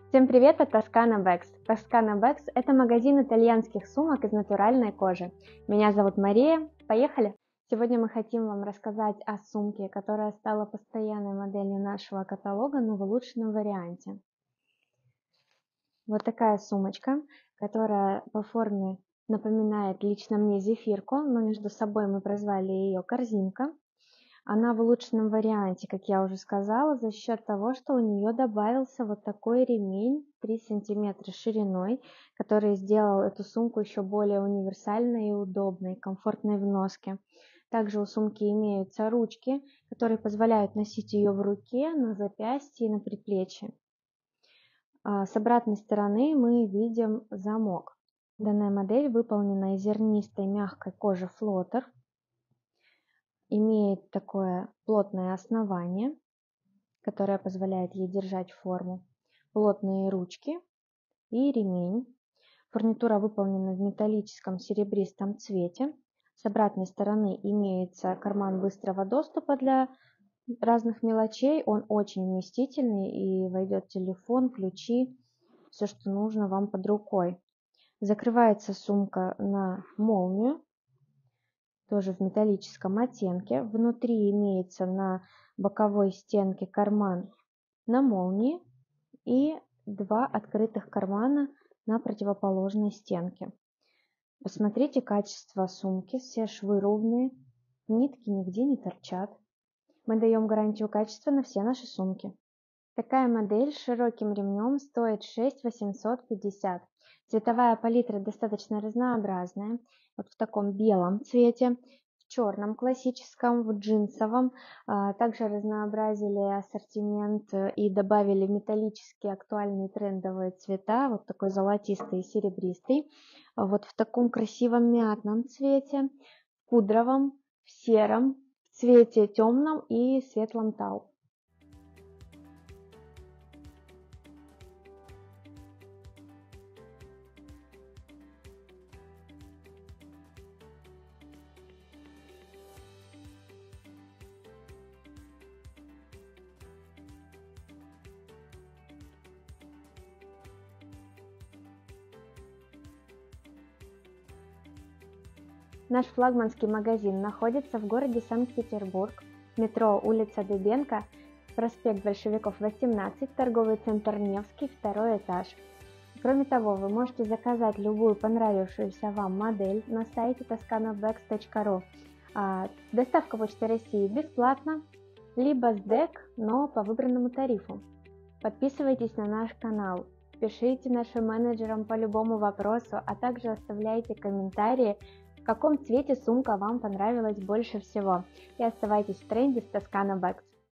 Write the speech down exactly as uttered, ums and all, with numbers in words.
Всем привет от Toscana Bags. Toscana Bags – это магазин итальянских сумок из натуральной кожи. Меня зовут Мария. Поехали! Сегодня мы хотим вам рассказать о сумке, которая стала постоянной моделью нашего каталога, но в улучшенном варианте. Вот такая сумочка, которая по форме напоминает лично мне зефирку, но между собой мы прозвали ее корзинка. Она в улучшенном варианте, как я уже сказала, за счет того, что у нее добавился вот такой ремень три сантиметра шириной, который сделал эту сумку еще более универсальной и удобной, комфортной в носке. Также у сумки имеются ручки, которые позволяют носить ее в руке, на запястье и на предплечье. С обратной стороны мы видим замок. Данная модель выполнена из зернистой мягкой кожи флотер. Имеет такое плотное основание, которое позволяет ей держать форму, плотные ручки и ремень. Фурнитура выполнена в металлическом серебристом цвете. С обратной стороны имеется карман быстрого доступа для разных мелочей. Он очень вместительный и войдет телефон, ключи, все, что нужно вам под рукой. Закрывается сумка на молнию. Тоже в металлическом оттенке. Внутри имеется на боковой стенке карман на молнии и два открытых кармана на противоположной стенке. Посмотрите качество сумки, все швы ровные, нитки нигде не торчат. Мы даем гарантию качества на все наши сумки. Такая модель с широким ремнем стоит шесть тысяч восемьсот пятьдесят. Цветовая палитра достаточно разнообразная. Вот в таком белом цвете, в черном классическом, в джинсовом. Также разнообразили ассортимент и добавили металлические актуальные трендовые цвета. Вот такой золотистый и серебристый. Вот в таком красивом мятном цвете, в пудровом, в сером, в цвете темном и светлом тау. Наш флагманский магазин находится в городе Санкт-Петербург, метро улица Дыбенко, проспект Большевиков восемнадцать, торговый центр Невский, второй этаж. Кроме того, вы можете заказать любую понравившуюся вам модель на сайте тоскана бэгс точка ру. Доставка Почты России бесплатна, либо с ДЭК, но по выбранному тарифу. Подписывайтесь на наш канал, пишите нашим менеджерам по любому вопросу, а также оставляйте комментарии, в каком цвете сумка вам понравилась больше всего. И оставайтесь в тренде с Toscana Bags.